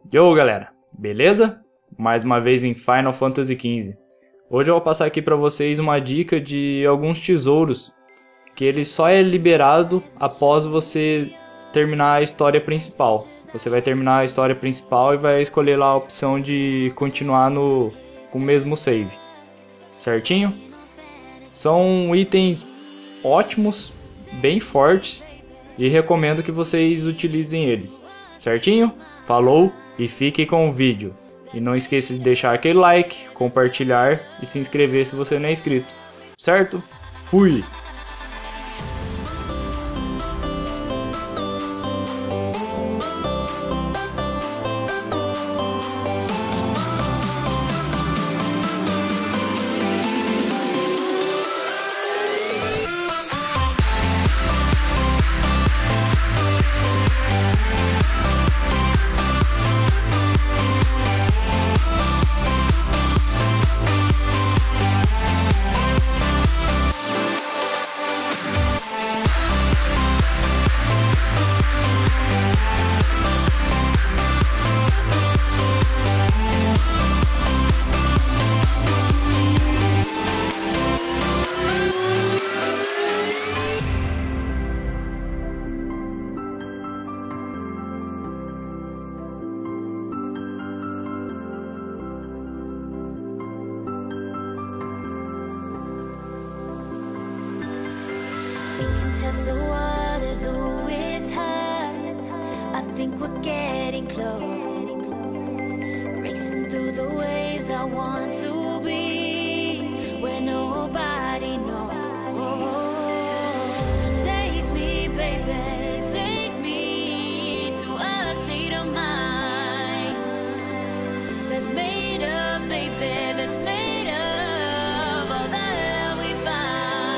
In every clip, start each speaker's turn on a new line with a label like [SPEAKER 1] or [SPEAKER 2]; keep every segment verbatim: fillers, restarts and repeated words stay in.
[SPEAKER 1] Yo galera, beleza? Mais uma vez em Final Fantasy quinze. Hoje eu vou passar aqui para vocês uma dica de alguns tesouros que ele só é liberado após você terminar a história principal. Você vai terminar a história principal e vai escolher lá a opção de continuar no com o mesmo save, certinho? São itens ótimos, bem fortes e recomendo que vocês utilizem eles, certinho? Falou e fique com o vídeo. E não esqueça de deixar aquele like, compartilhar e se inscrever se você não é inscrito, certo? Fui!
[SPEAKER 2] The water's always high. I think we're getting close. Racing through the waves, I want to be where nobody knows. Take me, baby, take me to a state of mind that's made up, baby, that's made of all that we find.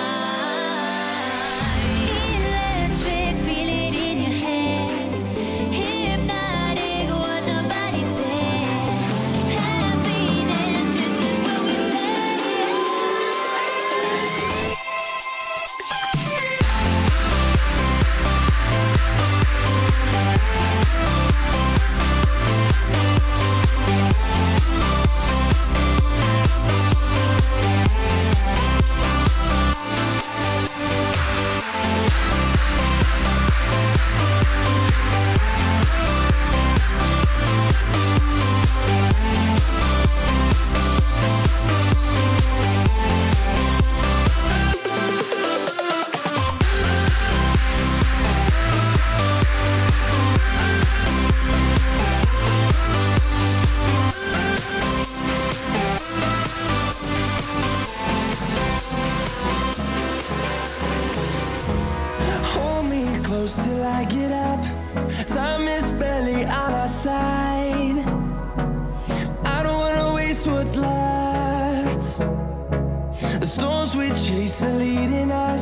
[SPEAKER 3] Till I get up, time is barely on our side. I don't wanna waste what's left. The storms we chase are leading us.